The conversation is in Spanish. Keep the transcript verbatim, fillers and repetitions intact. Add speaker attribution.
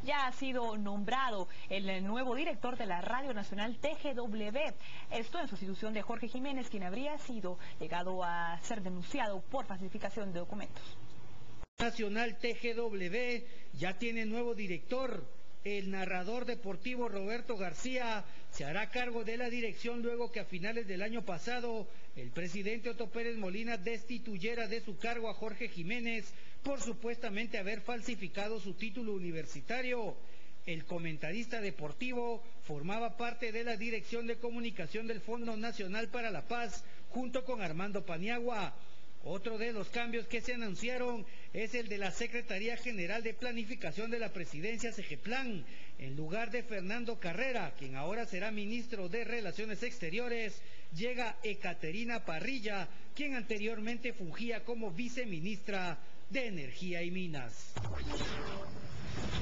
Speaker 1: ya ha sido nombrado el nuevo director de la Radio Nacional T G W. Esto en sustitución de Jorge Jiménez, quien habría sido llegado a ser denunciado por falsificación de documentos.
Speaker 2: Nacional T G W ya tiene nuevo director. El narrador deportivo Roberto García se hará cargo de la dirección luego que a finales del año pasado el presidente Otto Pérez Molina destituyera de su cargo a Jorge Jiménez por supuestamente haber falsificado su título universitario. El comentarista deportivo formaba parte de la Dirección de Comunicación del Fondo Nacional para la Paz junto con Armando Paniagua. Otro de los cambios que se anunciaron es el de la Secretaría General de Planificación de la Presidencia, Segeplan. En lugar de Fernando Carrera, quien ahora será ministro de Relaciones Exteriores, llega Ekaterina Parrilla, quien anteriormente fungía como viceministra de Energía y Minas.